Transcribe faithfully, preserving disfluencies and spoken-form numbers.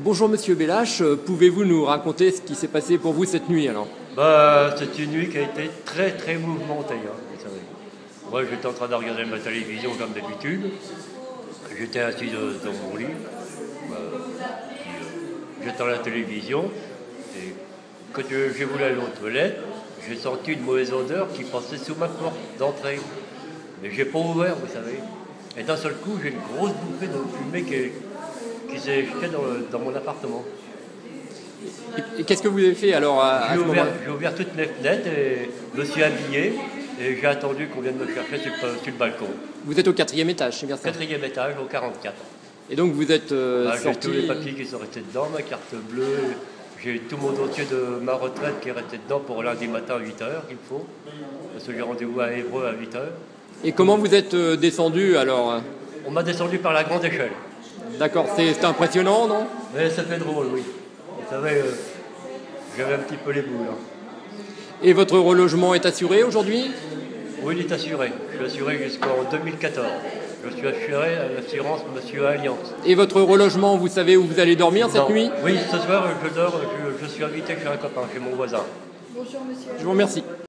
Bonjour Monsieur Bellache, pouvez-vous nous raconter ce qui s'est passé pour vous cette nuit alors? Bah, c'est une nuit qui a été très très mouvementée, hein, vous savez. Moi j'étais en train de regarder ma télévision comme d'habitude. J'étais assis dans mon lit. Bah, puis, euh, j'éteins la télévision. Et quand j'ai voulu aller aux toilettes, j'ai senti une mauvaise odeur qui passait sous ma porte d'entrée. Mais j'ai pas ouvert, vous savez. Et d'un seul coup, j'ai une grosse bouffée de fumée qui, qui s'est jetée dans, le- dans mon appartement. Et, et qu'est-ce que vous avez fait alors à, à J'ai ce ouvert, moment-là? j'ai ouvert toutes les fenêtres et me suis habillé et j'ai attendu qu'on vienne me chercher sur, le- sur le balcon. Vous êtes au quatrième étage, c'est bien ça? Quatrième étage au quarante-quatre. Et donc vous êtes euh, Ah, j'ai sorti... tous les papiers qui sont restés dedans, ma carte bleue, j'ai tout mon dossier de ma retraite qui est resté dedans pour lundi matin à huit heures qu'il faut, parce que j'ai rendez-vous à Évreux à huit heures. Et comment vous êtes euh, descendu alors? On m'a descendu par la grande échelle. D'accord, c'est c'est impressionnant, non? Mais ça fait drôle, oui. Vous savez, euh, j'avais un petit peu les boules. Hein. Et votre relogement est assuré aujourd'hui? Oui, il est assuré. Je suis assuré jusqu'en deux mille quatorze. Je suis assuré à l'assurance Monsieur Alliance. Et votre relogement, vous savez où vous allez dormir cette Non. nuit? Oui, ce soir, je dors, je, je suis invité chez un copain, chez mon voisin. Je vous remercie.